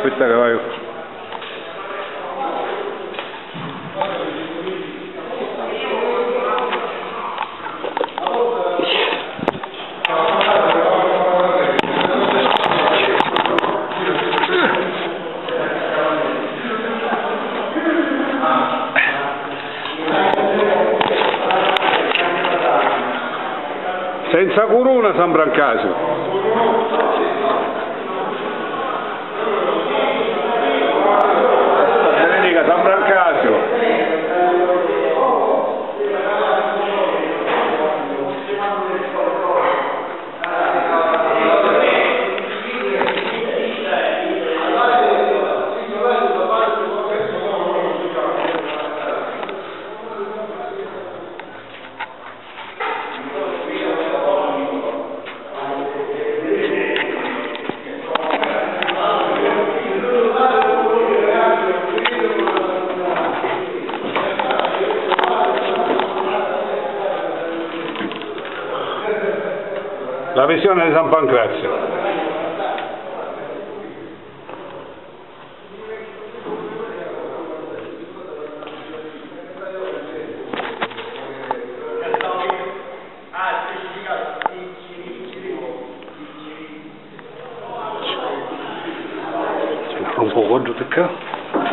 Aspetta che vai. Senza corona San Brancasio. Domenica San Brancasio. La visione di San Pancrazio. Un po' quanto te ca?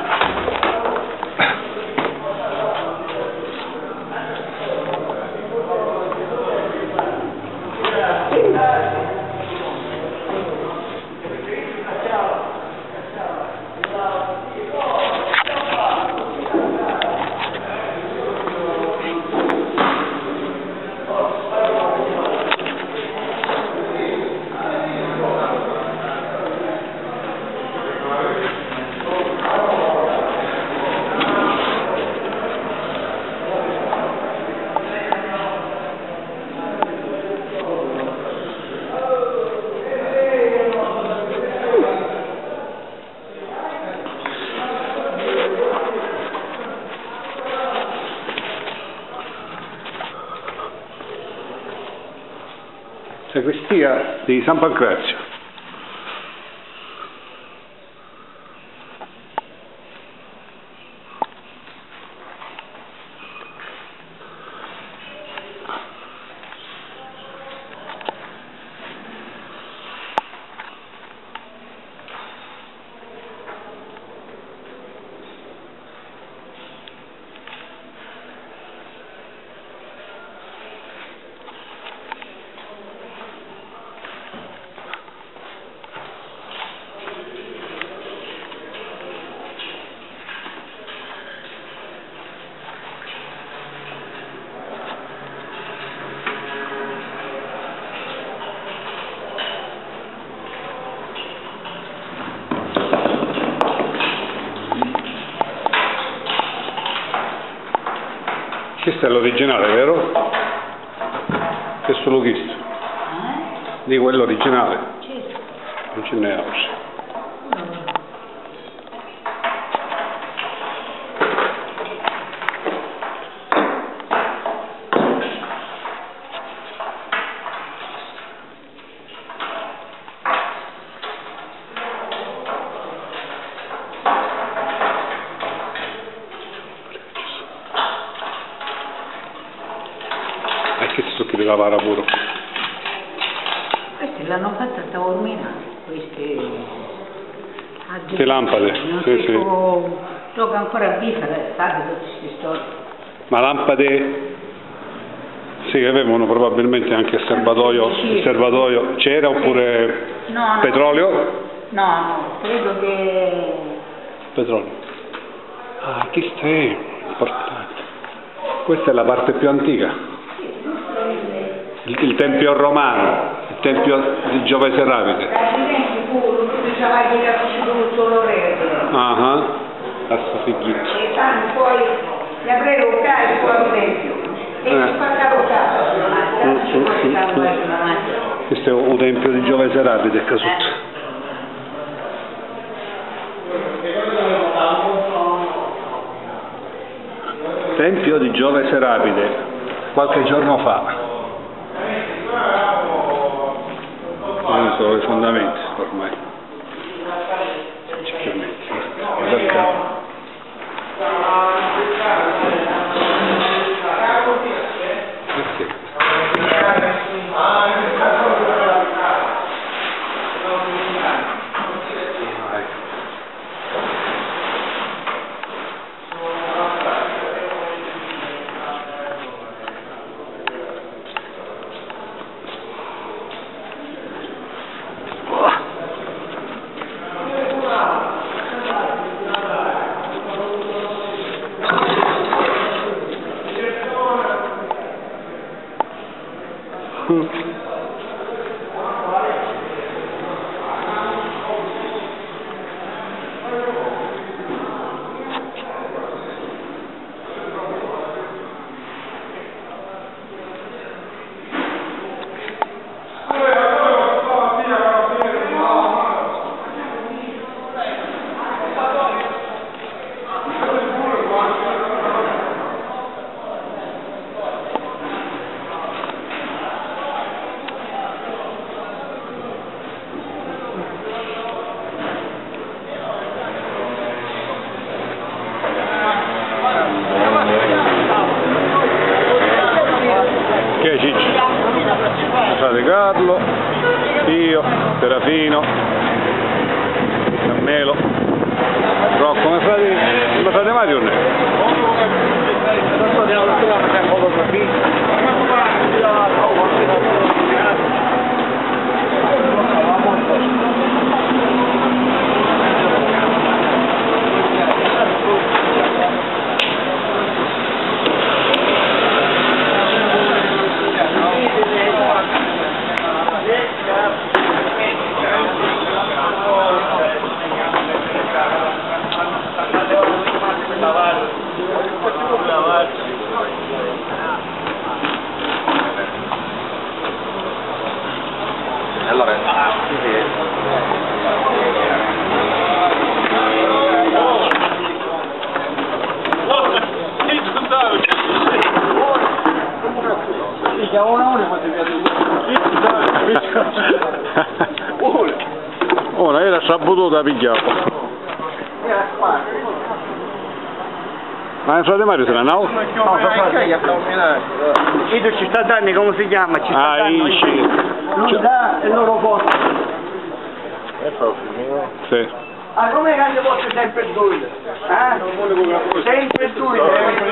Sacrestia di San Pancrazio. Questo è l'originale, vero? Questo l'ho visto. Di quello originale. Non ce n'è altro. Che succhi di lavare pure. Questi l'hanno fatta a Taormina, queste lampade, sì, sì. Gioca ancora a vivere, state tutte queste storie. Ma lampade, sì, avevano probabilmente anche il serbatoio, c'era oppure no, petrolio? No, credo che... Petrolio. Ah, questa è importante. Questa è la parte più antica. Il tempio romano, il tempio di Giove Serapide. Ah, sta fighita. E tanto poi gli avrei locale fuori il tempio. E si fa questo è un tempio di Giove Serapide, casotto. Tempio di Giove Serapide, qualche giorno fa. Non sono i fondamenti ormai. No, come frate Mario non è. Allora, oh, era saputo pigliare. Ma in frate Mario se ne no? no, Ido ci sta danni, come si chiama? Ci sta danni. Lui dà e loro portano. Sì. Ah, come che io posso sempre il due? Sempre il due.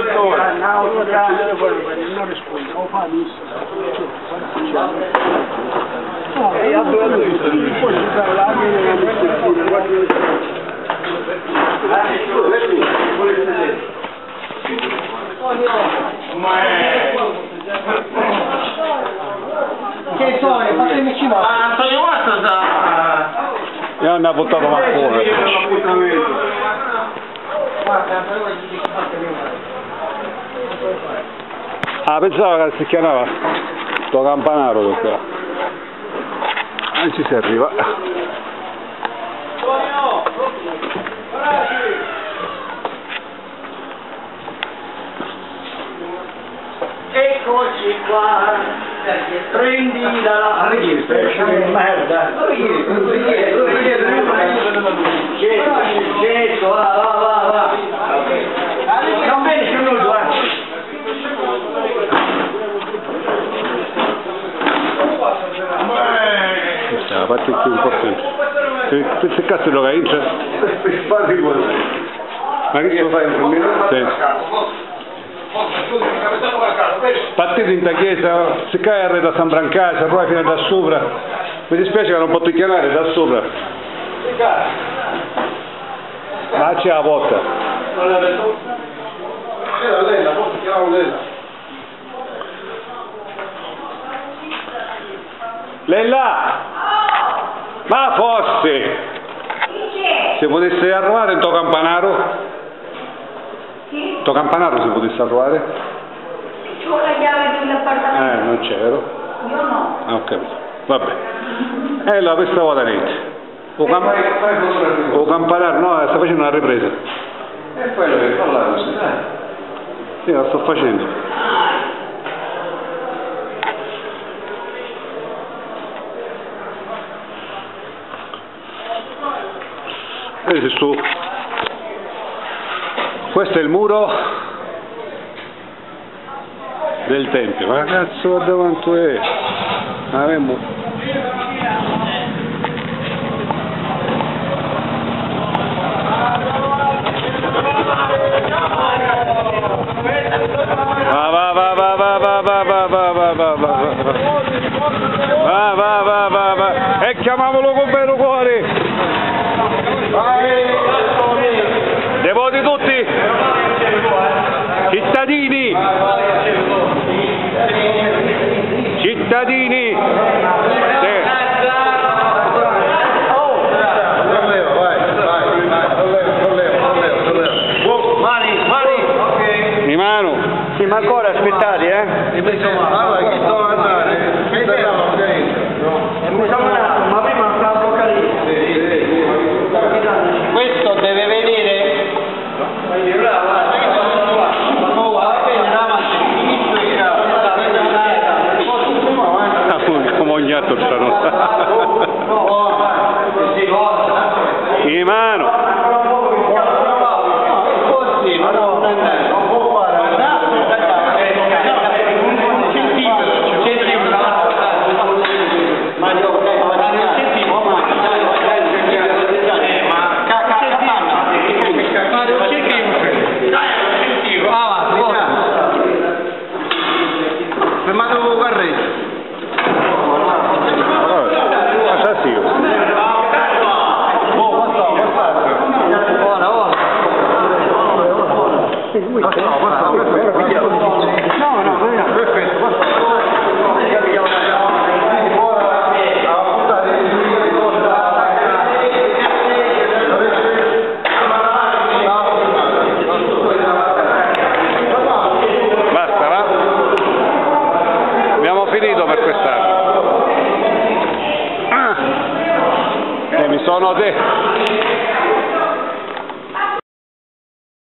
Non rispondo, non fa niente. Che sono? Fatemi ci va. Antonio Guasto sta. Io non ho buttato la fuori. Ah, pensavo che si chiamava sto campanaro qua. Non ci si arriva. Eccoci qua, prendi la merda. Getto, va. Non vedi più nulla, La parte più importante. Se cazzo lo vince? Ma che lo fai in primo? Sì. Partito in chiesa, se cade da San Brancasio, poi fino da sopra. Mi dispiace che non posso chiamare da sopra. Ma c'è la porta. Lei là! Ma forse! Se potesse arrivare in tuo campanaro? Tuo campanaro si potesse arrivare? C'ho la chiave dell'appartamento. Non c'ero. Io no. Ah, ho capito. Vabbè. Allora questa volta niente. O campanaro, no, sta facendo una ripresa. E quello che parlavo, si sa. Sì, la sto facendo. Vedi su. Questo è il muro del tempio. Ma cazzo, guarda quanto è. Avremmo. Va. E chiamavolo con vero cuore. Devoti tutti. Cittadini. Cittadini. Di mano. Sì, ma ancora aspettate, Allora, chi sto andare? Ma prima stavo questo deve venire. Come ogni altro di mano. secondo te?